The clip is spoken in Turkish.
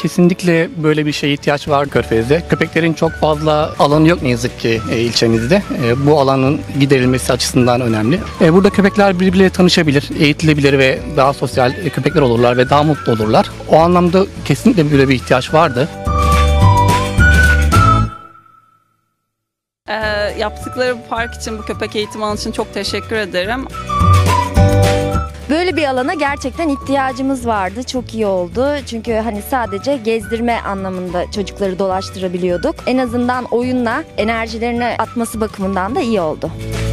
Kesinlikle böyle bir şeye ihtiyaç var Körfez'de. Köpeklerin çok fazla alanı yok ne yazık ki ilçemizde. Bu alanın giderilmesi açısından önemli. Burada köpekler birbirleriyle tanışabilir, eğitilebilir ve daha sosyal köpekler olurlar ve daha mutlu olurlar. O anlamda kesinlikle böyle bir ihtiyaç vardı. Yaptıkları bu park için, bu köpek eğitimi alanı için çok teşekkür ederim. Böyle bir alana gerçekten ihtiyacımız vardı. Çok iyi oldu. Çünkü hani sadece gezdirme anlamında çocukları dolaştırabiliyorduk. En azından oyunla enerjilerini atması bakımından da iyi oldu.